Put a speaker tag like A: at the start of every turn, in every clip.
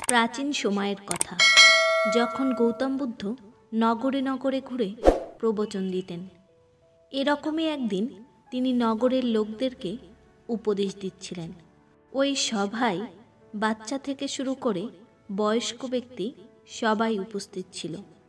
A: প্রাচীন সময়ের কথা, যখন গৌতম বুদ্ধ নগরে নগরে ঘুরে প্রবচন দিতেন। এরকমই একদিন তিনি নগরের লোকদেরকে উপদেশ দিচ্ছিলেন। ওই সভায় বাচ্চা থেকে শুরু করে বয়স্ক ব্যক্তি সবাই উপস্থিত ছিল।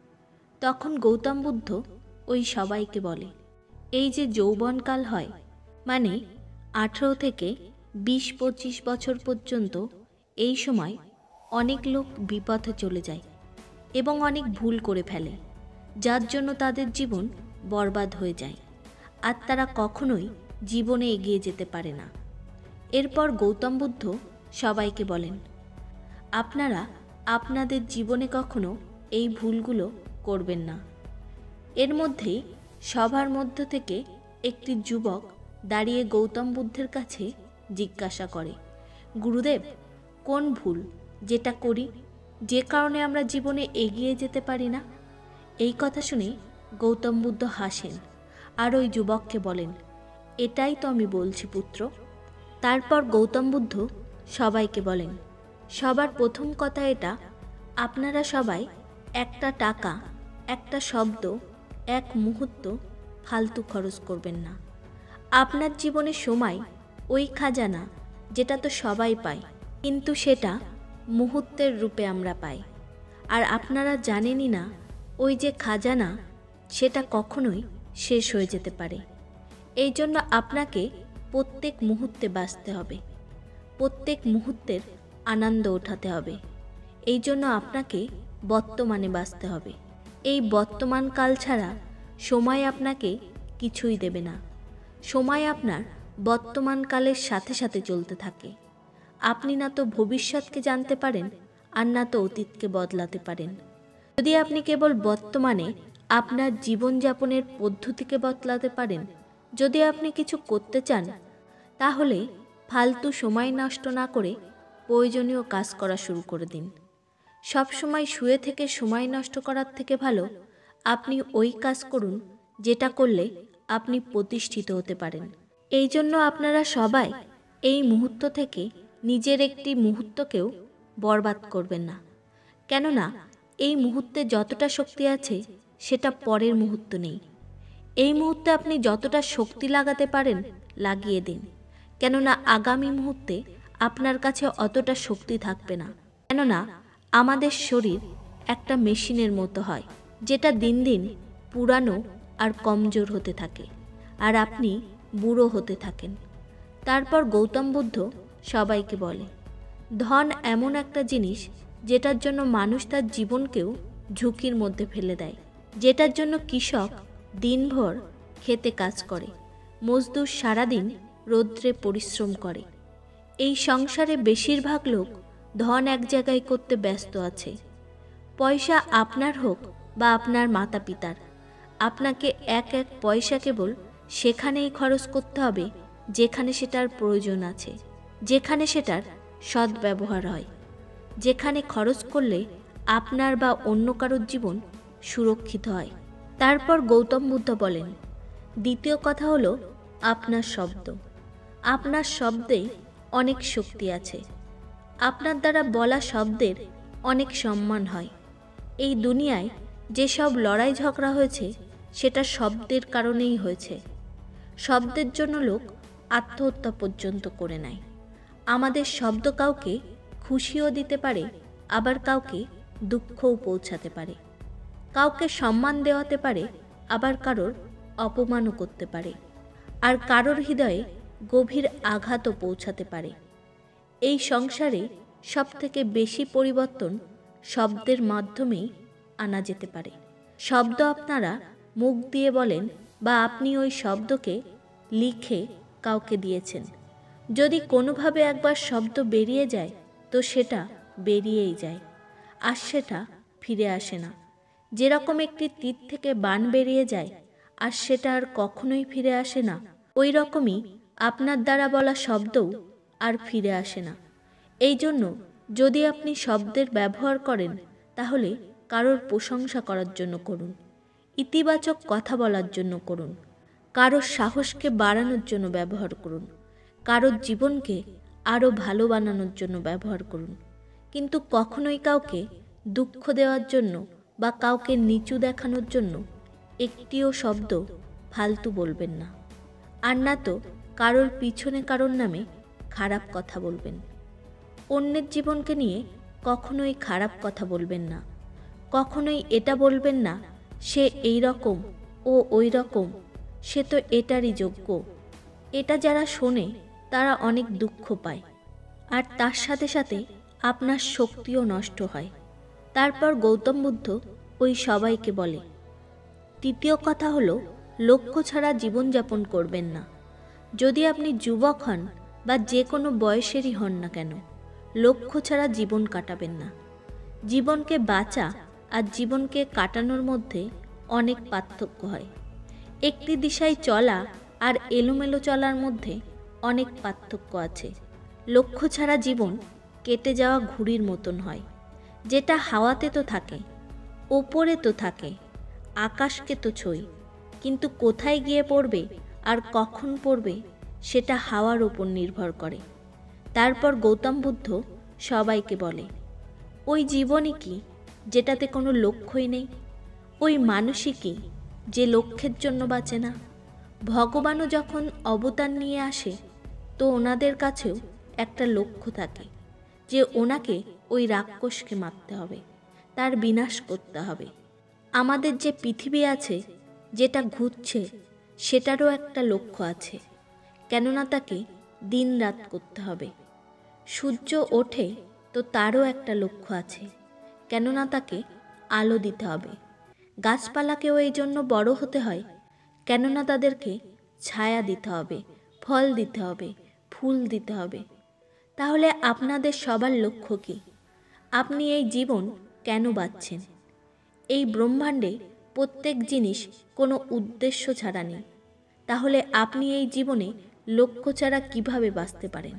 A: তখন গৌতম বুদ্ধ ওই সবাইকে বলে, এই যে যৌবনকাল হয়, মানে 18 থেকে 20-25 বছর পর্যন্ত, এই সময় অনেক লোক বিপথে চলে যায় এবং অনেক ভুল করে ফেলে, যার জন্য তাদের জীবন বরবাদ হয়ে যায় আর তারা কখনোই জীবনে এগিয়ে যেতে পারে না। এরপর গৌতম বুদ্ধ সবাইকে বলেন, আপনারা আপনাদের জীবনে কখনো এই ভুলগুলো করবেন না। এর মধ্যেই সবার মধ্য থেকে একটি যুবক দাঁড়িয়ে গৌতম বুদ্ধের কাছে জিজ্ঞাসা করে, গুরুদেব, কোন ভুল যেটা করি যে কারণে আমরা জীবনে এগিয়ে যেতে পারি না? এই কথা শুনে গৌতম বুদ্ধ হাসেন আর ওই যুবককে বলেন, এটাই তো আমি বলছি পুত্র। তারপর গৌতম বুদ্ধ সবাইকে বলেন, সবার প্রথম কথা এটা, আপনারা সবাই একটা টাকা, একটা শব্দ, এক মুহূর্ত ফালতু খরচ করবেন না। আপনার জীবনে সময় ওই খাজানা যেটা তো সবাই পায়, কিন্তু সেটা মুহূর্তের রূপে আমরা পাই। আর আপনারা জানেনই না ওই যে খাজানা, সেটা কখনোই শেষ হয়ে যেতে পারে। এই জন্য আপনাকে প্রত্যেক মুহূর্তে বাঁচতে হবে, প্রত্যেক মুহূর্তের আনন্দ ওঠাতে হবে। এই জন্য আপনাকে বর্তমানে বাঁচতে হবে। এই বর্তমান কাল ছাড়া সময় আপনাকে কিছুই দেবে না। সময় আপনার বর্তমান কালের সাথে সাথে চলতে থাকে। আপনি না তো ভবিষ্যৎকে জানতে পারেন, আর না তো অতীতকে বদলাতে পারেন। যদি আপনি কেবল বর্তমানে আপনার জীবনযাপনের পদ্ধতিকে বদলাতে পারেন, যদি আপনি কিছু করতে চান, তাহলে ফালতু সময় নষ্ট না করে প্রয়োজনীয় কাজ করা শুরু করে দিন। সবসময় শুয়ে থেকে সময় নষ্ট করার থেকে ভালো আপনি ওই কাজ করুন যেটা করলে আপনি প্রতিষ্ঠিত হতে পারেন। এই জন্য আপনারা সবাই এই মুহূর্ত থেকে নিজের একটি মুহূর্তকেও বরবাদ করবেন না। কেননা এই মুহূর্তে যতটা শক্তি আছে সেটা পরের মুহূর্ত নেই। এই মুহূর্তে আপনি যতটা শক্তি লাগাতে পারেন লাগিয়ে দিন, কেননা আগামী মুহূর্তে আপনার কাছে অতটা শক্তি থাকবে না। কেননা আমাদের শরীর একটা মেশিনের মতো হয়, যেটা দিন দিন পুরানো আর কমজোর হতে থাকে, আর আপনি বুড়ো হতে থাকেন। তারপর গৌতম বুদ্ধ সবাইকে বলে, ধন এমন একটা জিনিস যেটার জন্য মানুষ তার জীবনকেও ঝুঁকির মধ্যে ফেলে দেয়, যেটার জন্য কৃষক দিনভর খেতে কাজ করে, মজদুর সারাদিন রৌদ্রে পরিশ্রম করে। এই সংসারে বেশিরভাগ লোক ধন এক জায়গায় করতে ব্যস্ত আছে। পয়সা আপনার হোক বা আপনার মাতা পিতার, আপনাকে এক এক পয়সা কেবল সেখানেই খরচ করতে হবে যেখানে সেটার প্রয়োজন আছে, যেখানে সেটার সদ্ব্যবহার হয়, যেখানে খরচ করলে আপনার বা অন্য কারোর জীবন সুরক্ষিত হয়। তারপর গৌতম বুদ্ধ বলেন, দ্বিতীয় কথা হলো আপনার শব্দ। আপনার শব্দে অনেক শক্তি আছে। আপনার দ্বারা বলা শব্দের অনেক সম্মান হয়। এই দুনিয়ায় যেসব লড়াই ঝগড়া হয়েছে সেটা শব্দের কারণেই হয়েছে। শব্দের জন্য লোক আত্মহত্যা পর্যন্ত করে নেয়। আমাদের শব্দ কাউকে খুশিও দিতে পারে, আবার কাউকে দুঃখও পৌঁছাতে পারে। কাউকে সম্মান দেওয়াতে পারে, আবার কারোর অপমানও করতে পারে, আর কারোর হৃদয়ে গভীর আঘাতও পৌঁছাতে পারে। এই সংসারে সবথেকে বেশি পরিবর্তন শব্দের মাধ্যমেই আনা যেতে পারে। শব্দ আপনারা মুখ দিয়ে বলেন, বা আপনি ওই শব্দকে লিখে কাউকে দিয়েছেন। যদি কোনোভাবে একবার শব্দ বেরিয়ে যায় তো সেটা বেরিয়েই যায়, আর সেটা ফিরে আসে না। যেরকম একটি তীর থেকে বান বেরিয়ে যায় আর সেটা আর কখনোই ফিরে আসে না, ওই রকমই আপনার দ্বারা বলা শব্দও আর ফিরে আসে না। এই জন্য যদি আপনি শব্দের ব্যবহার করেন, তাহলে কারোর প্রশংসা করার জন্য করুন, ইতিবাচক কথা বলার জন্য করুন, কারোর সাহসকে বাড়ানোর জন্য ব্যবহার করুন, কারোর জীবনকে আরও ভালো বানানোর জন্য ব্যবহার করুন। কিন্তু কখনোই কাউকে দুঃখ দেওয়ার জন্য বা কাউকে নিচু দেখানোর জন্য একটিও শব্দ ফালতু বলবেন না। আর না তো কারোর পিছনে কারোর নামে খারাপ কথা বলবেন। অন্যের জীবনকে নিয়ে কখনোই খারাপ কথা বলবেন না। কখনোই এটা বলবেন না সে এই রকম, ও ওই রকম, সে তো এটারই যোগ্য। এটা যারা শোনে তারা অনেক দুঃখ পায়, আর তার সাথে সাথে আপনার শক্তিও নষ্ট হয়। তারপর গৌতম বুদ্ধ ওই সবাইকে বলে, তৃতীয় কথা হলো লক্ষ্য ছাড়া জীবনযাপন করবেন না। যদি আপনি যুবক হন বা যে কোনো বয়সেরই হন না কেন, লক্ষ্য ছাড়া জীবন কাটাবেন না। জীবনকে বাঁচা আর জীবনকে কাটানোর মধ্যে অনেক পার্থক্য হয়। একটি দিশায় চলা আর এলোমেলো চলার মধ্যে অনেক পার্থক্য আছে। লক্ষ্য ছাড়া জীবন কেটে যাওয়া ঘুড়ির মতন হয়, যেটা হাওয়াতে তো থাকে, ওপরে তো থাকে, আকাশকে তো ছুঁই, কিন্তু কোথায় গিয়ে পড়বে আর কখন পড়বে সেটা হাওয়ার ওপর নির্ভর করে। তারপর গৌতম বুদ্ধ সবাইকে বলে, ওই জীবনই কি যেটাতে কোনো লক্ষ্যই নেই? ওই মানুষই কি যে লক্ষ্যের জন্য বাঁচে না? ভগবানও যখন অবতার নিয়ে আসে তো ওনাদের কাছেও একটা লক্ষ্য থাকে যে ওনাকে ওই রাক্ষসকে মারতে হবে, তার বিনাশ করতে হবে। আমাদের যে পৃথিবী আছে, যেটা ঘুরছে, সেটারও একটা লক্ষ্য আছে, কেননা তাকে দিন রাত করতে হবে। সূর্য ওঠে তো তারও একটা লক্ষ্য আছে, কেননা তাকে আলো দিতে হবে। গাছপালাকেও এই জন্য বড় হতে হয়, কেননা তাদেরকে ছায়া দিতে হবে, ফল দিতে হবে, ফুল দিতে হবে। তাহলে আপনাদের সবার লক্ষ্য কি? আপনি এই জীবন কেন বাঁচছেন? এই ব্রহ্মাণ্ডে প্রত্যেক জিনিস কোনো উদ্দেশ্য ছাড়া নেই। তাহলে আপনি এই জীবনে লক্ষ্য ছাড়া কিভাবে বাঁচতে পারেন?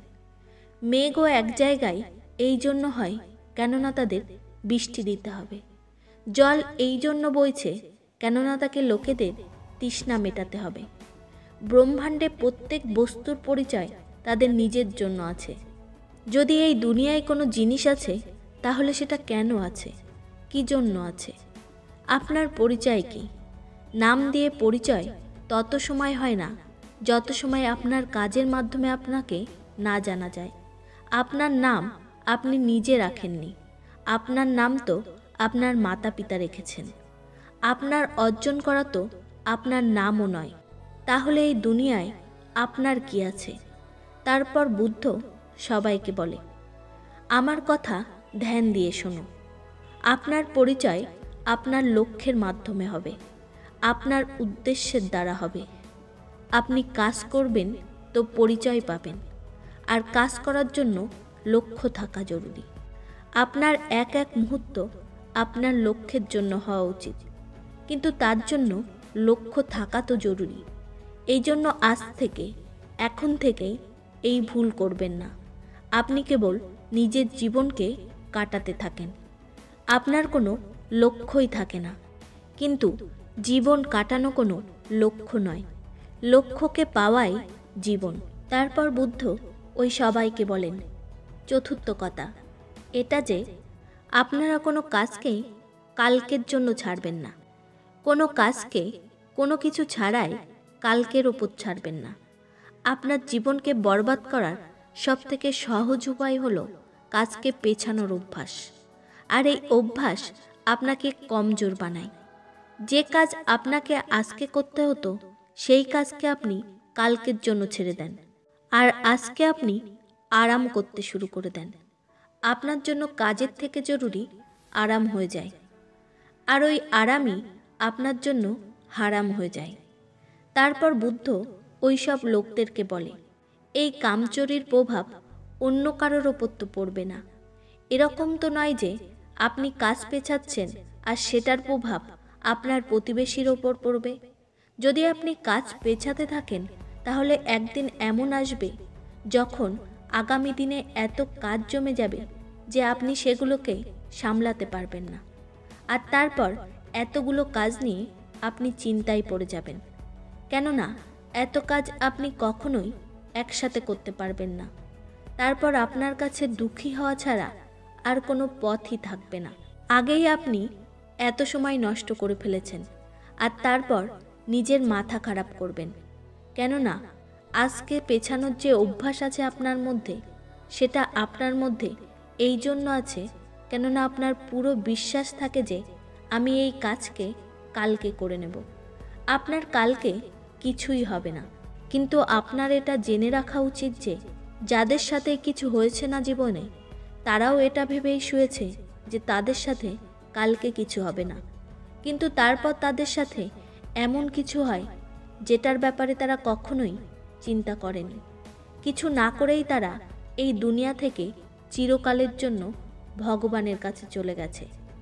A: মেঘও এক জায়গায় এই জন্য হয় কেননা তাদের বৃষ্টি দিতে হবে। জল এই জন্য বইছে কেননা তাকে লোকেদের তৃষ্ণা মেটাতে হবে। ব্রহ্মাণ্ডে প্রত্যেক বস্তুর পরিচয় তাদের নিজের জন্য আছে। যদি এই দুনিয়ায় কোনো জিনিস আছে, তাহলে সেটা কেন আছে, কি জন্য আছে? আপনার পরিচয় কি? নাম দিয়ে পরিচয় তত সময় হয় না যত সময় আপনার কাজের মাধ্যমে আপনাকে না জানা যায়। আপনার নাম আপনি নিজে রাখেননি, আপনার নাম তো আপনার মাতা পিতা রেখেছেন। আপনার অর্জন করা তো আপনার নামও নয়। তাহলে এই দুনিয়ায় আপনার কি আছে? তারপর বুদ্ধ সবাইকে বলে, আমার কথা ধ্যান দিয়ে শোনো। আপনার পরিচয় আপনার লক্ষ্যের মাধ্যমে হবে, আপনার উদ্দেশ্যের দ্বারা হবে। আপনি কাজ করবেন তো পরিচয় পাবেন, আর কাজ করার জন্য লক্ষ্য থাকা জরুরি। আপনার এক এক মুহূর্ত আপনার লক্ষ্যের জন্য হওয়া উচিত, কিন্তু তার জন্য লক্ষ্য থাকা তো জরুরি। এই জন্য আজ থেকে, এখন থেকেই এই ভুল করবেন না। আপনি কেবল নিজের জীবনকে কাটাতে থাকেন, আপনার কোনো লক্ষ্যই থাকে না। কিন্তু জীবন কাটানো কোনো লক্ষ্য নয়, লক্ষ্যকে পাওয়াই জীবন। তারপর বুদ্ধ ওই সবাইকে বলেন, চতুর্থ কথা এটা যে আপনারা কোনো কাজকেই কালকের জন্য ছাড়বেন না। কোনো কাজকে কোনো কিছু ছাড়াই কালকের ওপর ছাড়বেন না। আপনার জীবনকে বরবাদ করার সবথেকে সহজ উপায় হলো কাজকে পেছানোর অভ্যাস। আর এই অভ্যাস আপনাকে কমজোর বানায়। যে কাজ আপনাকে আজকে করতে হতো, সেই কাজকে আপনি কালকের জন্য ছেড়ে দেন, আর আজকে আপনি আরাম করতে শুরু করে দেন। আপনার জন্য কাজের থেকে জরুরি আরাম হয়ে যায়, আর ওই আরামই আপনার জন্য হারাম হয়ে যায়। তারপর বুদ্ধ ওই সব লোকদেরকে বলে, এই কামচোরির প্রভাব অন্য কারোর ওপর তো পড়বে না। এরকম তো নয় যে আপনি কাজ পেছাচ্ছেন আর সেটার প্রভাব আপনার প্রতিবেশীর ওপর পড়বে। যদি আপনি কাজ পেছাতে থাকেন, তাহলে একদিন এমন আসবে যখন আগামী দিনে এত কাজ জমে যাবে যে আপনি সেগুলোকে সামলাতে পারবেন না। আর তারপর এতগুলো কাজ নিয়ে আপনি চিন্তায় পড়ে যাবেন, কেননা এত কাজ আপনি কখনোই একসাথে করতে পারবেন না। তারপর আপনার কাছে দুঃখী হওয়া ছাড়া আর কোনো পথই থাকবে না। আগেই আপনি এত সময় নষ্ট করে ফেলেছেন, আর তারপর নিজের মাথা খারাপ করবেন। কেননা আজকে পেছানোর যে অভ্যাস আছে আপনার মধ্যে, সেটা আপনার মধ্যে এই জন্য আছে কেননা আপনার পুরো বিশ্বাস থাকে যে আমি এই কাজকে কালকে করে নেব। আপনার কালকে কিছুই হবে না, কিন্তু আপনার এটা জেনে রাখা উচিত যে যাদের সাথে কিছু হয়েছে না জীবনে, তারাও এটা ভেবেই শুয়েছে যে তাদের সাথে কালকে কিছু হবে না, কিন্তু তারপর তাদের সাথে এমন কিছু হয় যেটার ব্যাপারে তারা কখনোই চিন্তা করেনি। কিছু না করেই তারা এই দুনিয়া থেকে চিরকালের জন্য ভগবানের কাছে চলে গেছে।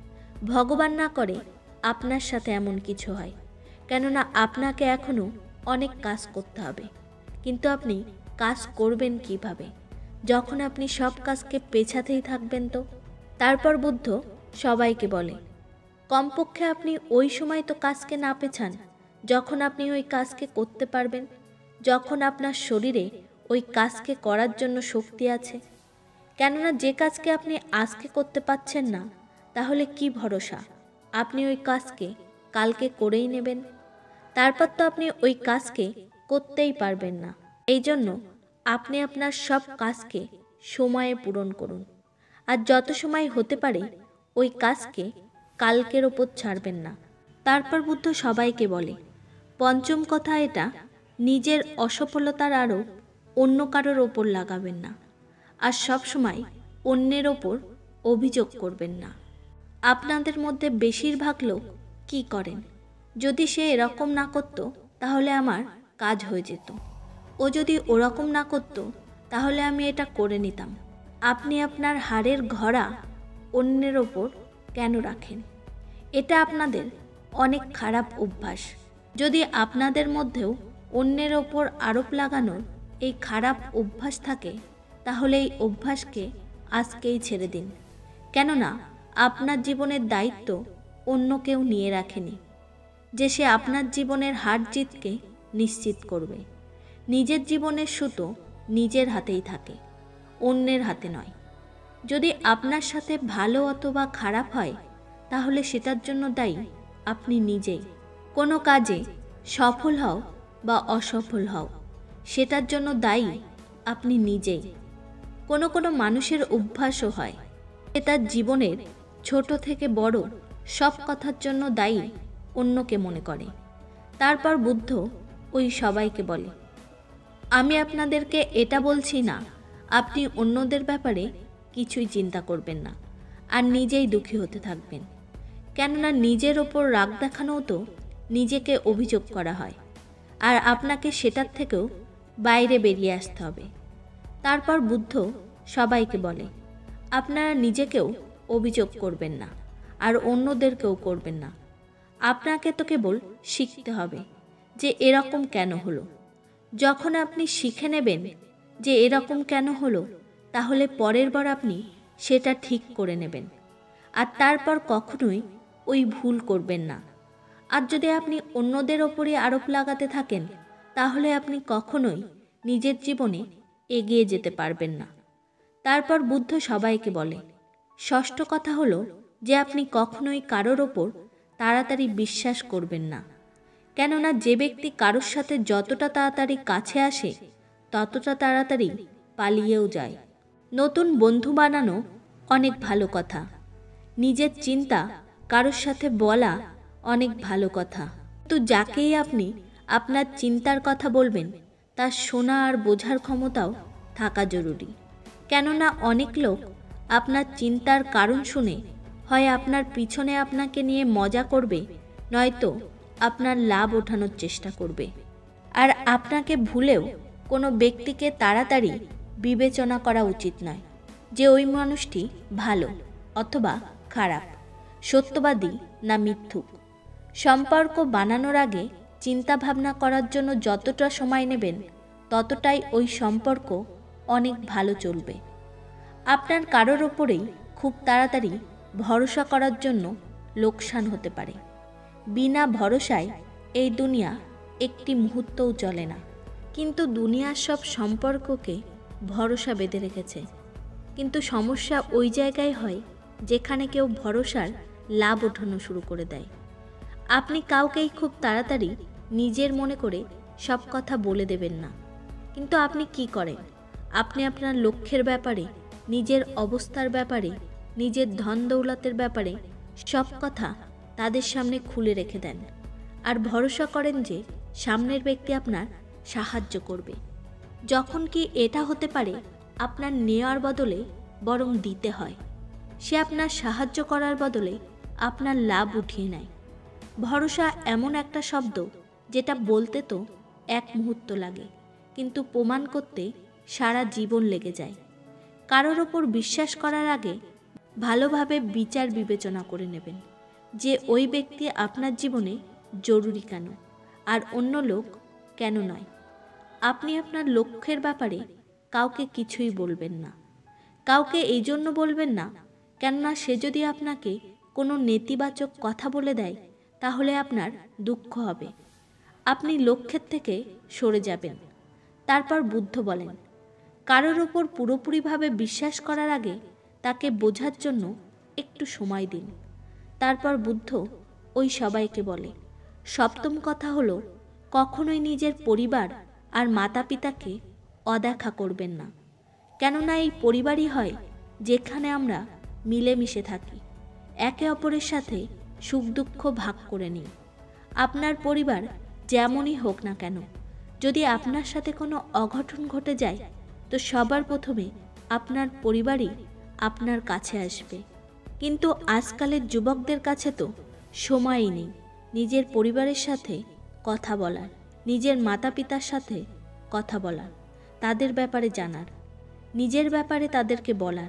A: ভগবান না করে আপনার সাথে এমন কিছু হয়, কেননা আপনাকে এখনও অনেক কাজ করতে হবে। কিন্তু আপনি কাজ করবেন কিভাবে যখন আপনি সব কাজকে পেছাতেই থাকবেন? তো তারপর বুদ্ধ সবাইকে বলে, কমপক্ষে আপনি ওই সময় তো কাজকে না পেছান যখন আপনি ওই কাজকে করতে পারবেন, যখন আপনার শরীরে ওই কাজকে করার জন্য শক্তি আছে। কেননা যে কাজকে আপনি আজকে করতে পারছেন না, তাহলে কি ভরসা আপনি ওই কাজকে কালকে করেই নেবেন? তারপর তো আপনি ওই কাজকে করতেই পারবেন না। এই জন্য আপনি আপনার সব কাজকে সময়ে পূরণ করুন, আর যত সময় হতে পারে ওই কাজকে কালকের ওপর ছাড়বেন না। তারপর বুদ্ধ সবাইকে বলে, পঞ্চম কথা এটা, নিজের অসফলতার আরোপ অন্য কারোর ওপর লাগাবেন না, আর সব সময় অন্যের ওপর অভিযোগ করবেন না। আপনাদের মধ্যে বেশিরভাগ লোক কি করেন, যদি সে এরকম না করত তাহলে আমার কাজ হয়ে যেত, ও যদি ওরকম না করত তাহলে আমি এটা করে নিতাম। আপনি আপনার হাড়ের ঘোড়া অন্যের ওপর কেন রাখেন? এটা আপনাদের অনেক খারাপ অভ্যাস। যদি আপনাদের মধ্যেও অন্যের ওপর আরোপ লাগানোর এই খারাপ অভ্যাস থাকে, তাহলে এই অভ্যাসকে আজকেই ছেড়ে দিন। কেননা আপনার জীবনের দায়িত্ব অন্য কেউ নিয়ে রাখেনি, যে সে আপনার জীবনের হার জিতকে নিশ্চিত করবে। নিজের জীবনের সুতো নিজের হাতেই থাকে, অন্যের হাতে নয়। যদি আপনার সাথে ভালো অথবা খারাপ হয়, তাহলে সেটার জন্য দায়ী আপনি নিজেই। কোনো কাজে সফল হও বা অসফল হও, সেটার জন্য দায়ী আপনি নিজেই। কোনো কোনো মানুষের অভ্যাসও হয়, সে তার জীবনের ছোট থেকে বড় সব কথার জন্য দায়ী অন্যকে মনে করে। তারপর বুদ্ধ ওই সবাইকে বলে, আমি আপনাদেরকে এটা বলছি না আপনি অন্যদের ব্যাপারে কিছুই চিন্তা করবেন না আর নিজেই দুঃখী হতে থাকবেন। কেননা নিজের ওপর রাগ দেখানোও তো নিজেকে অভিযোগ করা হয়, আর আপনাকে সেটার থেকেও বাইরে বেরিয়ে আসতে হবে। তারপর বুদ্ধ সবাইকে বলে, আপনারা নিজেকেও অভিযোগ করবেন না আর অন্যদেরকেও করবেন না। আপনাকে তো কেবল শিখতে হবে যে এরকম কেন হলো। যখন আপনি শিখে নেবেন যে এরকম কেন হলো, তাহলে পরের বার আপনি সেটা ঠিক করে নেবেন, আর তারপর কখনোই ওই ভুল করবেন না। আর যদি আপনি অন্যদের ওপরই আরোপ লাগাতে থাকেন, তাহলে আপনি কখনোই নিজের জীবনে এগিয়ে যেতে পারবেন না। তারপর বুদ্ধ সবাইকে বলে, ষষ্ঠ কথা হলো যে আপনি কখনোই কারোর ওপর তাড়াতাড়ি বিশ্বাস করবেন না। কেননা যে ব্যক্তি কারোর সাথে যতটা তাড়াতাড়ি কাছে আসে, ততটা তাড়াতাড়ি পালিয়েও যায়। নতুন বন্ধু বানানো অনেক ভালো কথা, নিজের চিন্তা কারোর সাথে বলা অনেক ভালো কথা, কিন্তু যাকেই আপনি আপনার চিন্তার কথা বলবেন, তার শোনা আর বোঝার ক্ষমতাও থাকা জরুরি। কেননা অনেক লোক আপনার চিন্তার কারণ শুনে হয় আপনার পিছনে আপনাকে নিয়ে মজা করবে, নয়তো আপনার লাভ ওঠানোর চেষ্টা করবে। আর আপনাকে ভুলেও কোনো ব্যক্তিকে তাড়াতাড়ি বিবেচনা করা উচিত নয় যে ওই মানুষটি ভালো অথবা খারাপ, সত্যবাদী না মিথ্যুক। সম্পর্ক বানানোর আগে চিন্তা ভাবনা করার জন্য যতটা সময় নেবেন, ততটাই ওই সম্পর্ক অনেক ভালো চলবে। আপনার কারোর ওপরেই খুব তাড়াতাড়ি ভরসা করার জন্য লোকসান হতে পারে। বিনা ভরসায় এই দুনিয়া একটি মুহূর্তও চলে না, কিন্তু দুনিয়ার সব সম্পর্ককে ভরসা বেঁধে রেখেছে। কিন্তু সমস্যা ওই জায়গায় হয় যেখানে কেউ ভরসার লাভ ওঠানো শুরু করে দেয়। আপনি কাউকেই খুব তাড়াতাড়ি নিজের মনে করে সব কথা বলে দেবেন না, কিন্তু আপনি কি করেন? আপনি আপনার লক্ষ্যের ব্যাপারে, নিজের অবস্থার ব্যাপারে, নিজের ধন দৌলতের ব্যাপারে সব কথা তাদের সামনে খুলে রেখে দেন, আর ভরসা করেন যে সামনের ব্যক্তি আপনার সাহায্য করবে। যখন কি এটা হতে পারে আপনার নেওয়ার বদলে বরং দিতে হয়। সে আপনার সাহায্য করার বদলে আপনার লাভ উঠিয়ে নেয়। ভরসা এমন একটা শব্দ যেটা বলতে তো এক মুহূর্ত লাগে, কিন্তু প্রমাণ করতে সারা জীবন লেগে যায়। কারোর ওপর বিশ্বাস করার আগে ভালোভাবে বিচার বিবেচনা করে নেবেন যে ওই ব্যক্তি আপনার জীবনে জরুরি কেন, আর অন্য লোক কেন নয়। আপনি আপনার লক্ষ্যের ব্যাপারে কাউকে কিছুই বলবেন না। কাউকে এই জন্য বলবেন না কেননা সে যদি আপনাকে কোনো নেতিবাচক কথা বলে দেয় তাহলে আপনার দুঃখ হবে। আপনি লক্ষ্যের থেকে সরে যাবেন। তারপর বুদ্ধ বলেন, কারোর ওপর পুরোপুরিভাবে বিশ্বাস করার আগে তাকে বোঝার জন্য একটু সময় দিন। তারপর বুদ্ধ ওই সবাইকে বলে, সপ্তম কথা হলো, কখনোই নিজের পরিবার আর মাতা পিতাকে অদেখা করবেন না। কেননা এই পরিবারই হয় যেখানে আমরা মিলেমিশে থাকি, একে অপরের সাথে সুখ দুঃখ ভাগ করে নিই। আপনার পরিবার যেমনই হোক না কেন, যদি আপনার সাথে কোনো অঘটন ঘটে যায় তো সবার প্রথমে আপনার পরিবারই আপনার কাছে আসবে। কিন্তু আজকালের যুবকদের কাছে তো সময়ই নেই নিজের পরিবারের সাথে কথা বলার, নিজের মাতা পিতার সাথে কথা বলার, তাদের ব্যাপারে জানার, নিজের ব্যাপারে তাদেরকে বলার।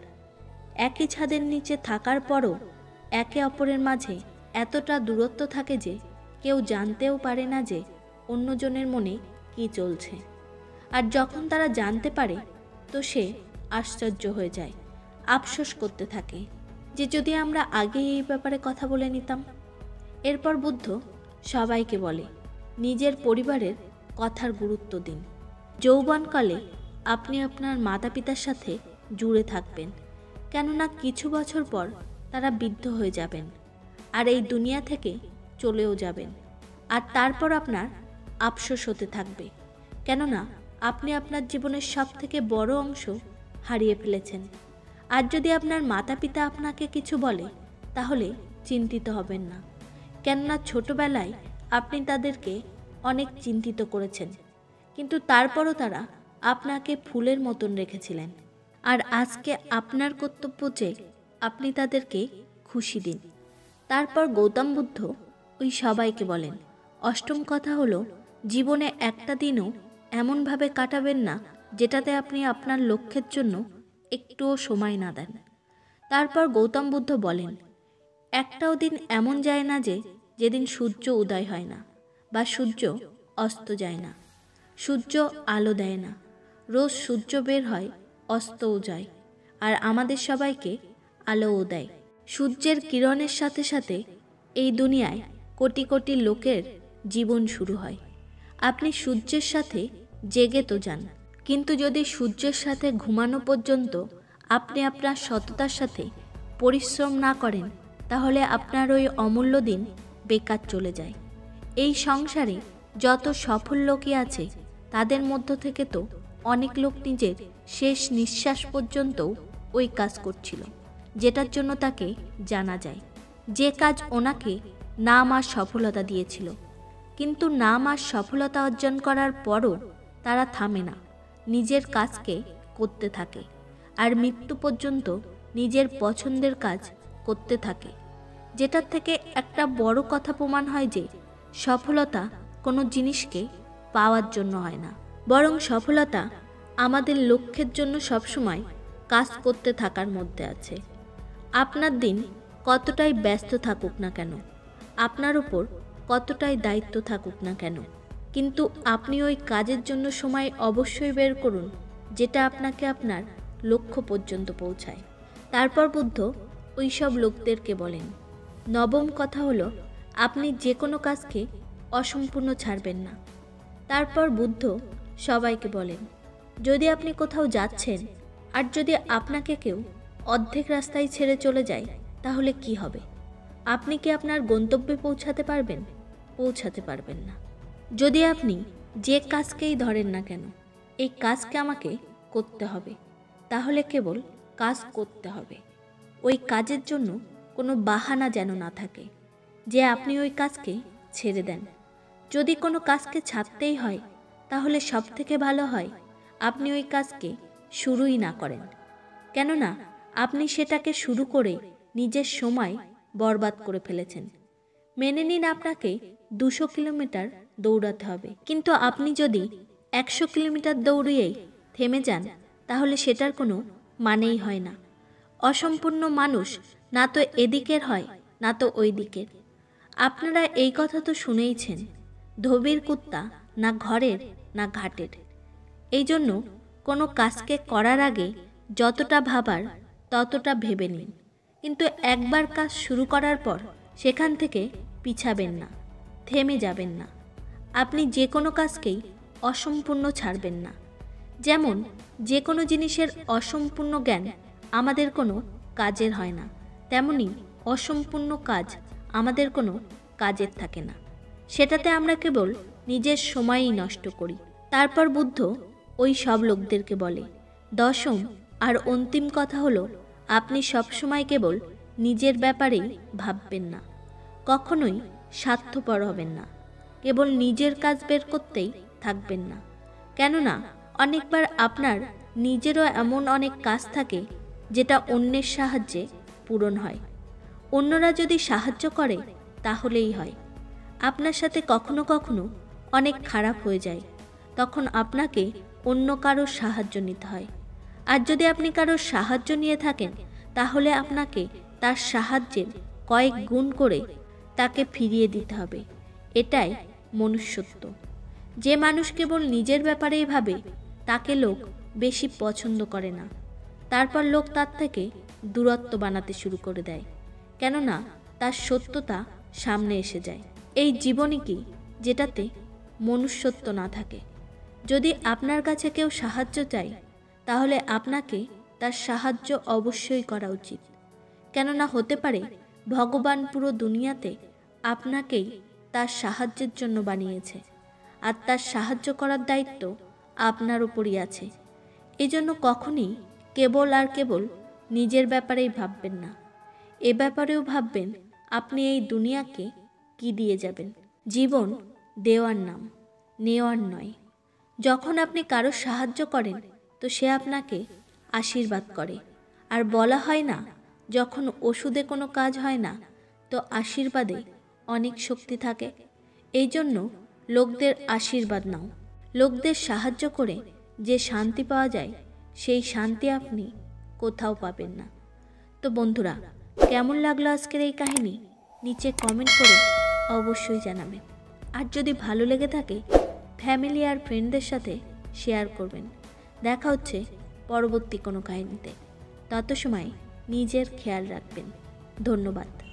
A: একই ছাদের নিচে থাকার পরও একে অপরের মাঝে এতটা দূরত্ব থাকে যে কেউ জানতেও পারে না যে অন্যজনের মনে কি চলছে। আর যখন তারা জানতে পারে তো সে আশ্চর্য হয়ে যায়, আফসোস করতে থাকে যে যদি আমরা আগেই এই ব্যাপারে কথা বলে নিতাম। এরপর বুদ্ধ সবাইকে বলে, নিজের পরিবারের কথার গুরুত্ব দিন। যৌবনকালে আপনি আপনার মাতা পিতার সাথে জুড়ে থাকবেন, কেননা কিছু বছর পর তারা বৃদ্ধ হয়ে যাবেন আর এই দুনিয়া থেকে চলেও যাবেন। আর তারপর আপনার আফসোস হতে থাকবে, কেননা আপনি আপনার জীবনের সব থেকে বড় অংশ হারিয়ে ফেলেছেন। আর যদি আপনার মাতা পিতা আপনাকে কিছু বলে তাহলে চিন্তিত হবেন না, কেননা ছোটবেলায় আপনি তাদেরকে অনেক চিন্তিত করেছেন, কিন্তু তারপরও তারা আপনাকে ফুলের মতন রেখেছিলেন। আর আজকে আপনার কর্তব্য যে আপনি তাদেরকে খুশি দিন। তারপর গৌতম বুদ্ধ ওই সবাইকে বলেন, অষ্টম কথা হলো, জীবনে একটা দিনও এমনভাবে কাটাবেন না যেটাতে আপনি আপনার লক্ষ্যের জন্য একটুও সময় না দেন। তারপর গৌতম বুদ্ধ বলেন, একটাও দিন এমন যায় না যে যেদিন সূর্য উদয় হয় না বা সূর্য অস্ত যায় না। সূর্য আলো দেয় না, রোজ সূর্য বের হয়, অস্তও যায়, আর আমাদের সবাইকে আলোও দেয়। সূর্যের কিরণের সাথে সাথে এই দুনিয়ায় কোটি কোটি লোকের জীবন শুরু হয়। আপনি সূর্যের সাথে জেগে তো যান, কিন্তু যদি সূর্যের সাথে ঘুমানো পর্যন্ত আপনি আপনার সততার সাথে পরিশ্রম না করেন তাহলে আপনার ওই অমূল্য দিন বেকার চলে যায়। এই সংসারে যত সফল লোকই আছে তাদের মধ্য থেকে তো অনেক লোক নিজের শেষ নিঃশ্বাস পর্যন্তও ওই কাজ করছিল যেটার জন্য তাকে জানা যায়, যে কাজ ওনাকে নাম আর সফলতা দিয়েছিল। কিন্তু নাম আর সফলতা অর্জন করার পরও তারা থামে না, নিজের কাজকে করতে থাকে আর মৃত্যু পর্যন্ত নিজের পছন্দের কাজ করতে থাকে। যেটার থেকে একটা বড় কথা প্রমাণ হয় যে সফলতা কোনো জিনিসকে পাওয়ার জন্য হয় না, বরং সফলতা আমাদের লক্ষ্যের জন্য সবসময় কাজ করতে থাকার মধ্যে আছে। আপনার দিন কতটাই ব্যস্ত থাকুক না কেন, আপনার উপর কতটাই দায়িত্ব থাকুক না কেন, কিন্তু আপনি ওই কাজের জন্য সময় অবশ্যই বের করুন যেটা আপনাকে আপনার লক্ষ্য পর্যন্ত পৌঁছায়। তারপর বুদ্ধ ওই সব লোকদেরকে বলেন, নবম কথা হলো, আপনি যে কোনো কাজকে অসম্পূর্ণ ছাড়বেন না। তারপর বুদ্ধ সবাইকে বলেন, যদি আপনি কোথাও যাচ্ছেন আর যদি আপনাকে কেউ অর্ধেক রাস্তায় ছেড়ে চলে যায় তাহলে কি হবে? আপনি কি আপনার গন্তব্যে পৌঁছাতে পারবেন? পৌঁছাতে পারবেন না। যদি আপনি যে কাজকেই ধরেন না কেন, এই কাজকে আমাকে করতে হবে, তাহলে কেবল কাজ করতে হবে। ওই কাজের জন্য কোনো বাহানা যেন না থাকে যে আপনি ওই কাজকে ছেড়ে দেন। যদি কোনো কাজকে ছাড়তেই হয় তাহলে সবথেকে ভালো হয় আপনি ওই কাজকে শুরুই না করেন। কেননা আপনি সেটাকে শুরু করে নিজের সময় বরবাদ করে ফেলেছেন। মেনে নিন আপনাকে 200 কিলোমিটার দৌড়াতে হবে, কিন্তু আপনি যদি 100 কিলোমিটার দৌড়িয়েই থেমে যান তাহলে সেটার কোনো মানেই হয় না। অসম্পূর্ণ মানুষ না তো এদিকের হয় না তো ওই দিকের। আপনারা এই কথা তো শুনেইছেন, ধোবির কুত্তা না ঘরের না ঘাটের। এই জন্য কোনো কাজকে করার আগে যতটা ভাবার ততটা ভেবে নিন, কিন্তু একবার কাজ শুরু করার পর সেখান থেকে পিছাবেন না, থেমে যাবেন না। আপনি যে কোনো কাজকেই অসম্পূর্ণ ছাড়বেন না। যেমন যে কোনো জিনিসের অসম্পূর্ণ জ্ঞান আমাদের কোনো কাজের হয় না, তেমনি অসম্পূর্ণ কাজ আমাদের কোনো কাজের থাকে না। সেটাতে আমরা কেবল নিজের সময়ই নষ্ট করি। তারপর বুদ্ধ ওই সব লোকদেরকে বলে, দশম আর অন্তিম কথা হলো, আপনি সবসময় কেবল নিজের ব্যাপারেই ভাববেন না, কখনোই স্বার্থপর হবেন না, কেবল নিজের কাজ বের করতেই থাকবেন না। কেননা অনেকবার আপনার নিজেরও এমন অনেক কাজ থাকে যেটা অন্যের সাহায্যে পূরণ হয়। অন্যরা যদি সাহায্য করে তাহলেই হয়। আপনার সাথে কখনো কখনো অনেক খারাপ হয়ে যায়, তখন আপনাকে অন্য কারোর সাহায্য নিতে হয়। আর যদি আপনি কারোর সাহায্য নিয়ে থাকেন তাহলে আপনাকে তার সাহায্যের কয়েক গুণ করে তাকে ফিরিয়ে দিতে হবে। এটাই মনুষ্যত্ব। যে মানুষ কেবল নিজের ব্যাপারেই ভাবে তাকে লোক বেশি পছন্দ করে না। তারপর লোক তার থেকে দূরত্ব বানাতে শুরু করে দেয়, কেননা তার সত্যতা সামনে এসে যায়। এই জীবনই কি যেটাতে মনুষ্যত্ব না থাকে? যদি আপনার কাছে কেউ সাহায্য চায় তাহলে আপনাকে তার সাহায্য অবশ্যই করা উচিত। কেননা হতে পারে ভগবান পুরো দুনিয়াতে আপনাকেই তার সাহায্যের জন্য বানিয়েছে, আর তার সাহায্য করার দায়িত্ব আপনার উপরই আছে। এই জন্য কখনই কেবল আর কেবল নিজের ব্যাপারেই ভাববেন না, এ ব্যাপারেও ভাববেন আপনি এই দুনিয়াকে কি দিয়ে যাবেন। জীবন দেওয়ার নাম, নেওয়ার নয়। যখন আপনি কারো সাহায্য করেন তো সে আপনাকে আশীর্বাদ করে। আর বলা হয় না, যখন ওষুধে কোনো কাজ হয় না তো আশীর্বাদে অনেক শক্তি থাকে। এই জন্য লোকদের আশীর্বাদ নাও। লোকদের সাহায্য করে যে শান্তি পাওয়া যায় সেই শান্তি আপনি কোথাও পাবেন না। তো বন্ধুরা, কেমন লাগলো আজকের এই কাহিনী নিচে কমেন্ট করে অবশ্যই জানাবেন। আর যদি ভালো লেগে থাকে ফ্যামিলি আর ফ্রেন্ডদের সাথে শেয়ার করবেন। দেখা হচ্ছে পরবর্তী কোনো কাহিনীতে। তত সময় নিজের খেয়াল রাখবেন। ধন্যবাদ।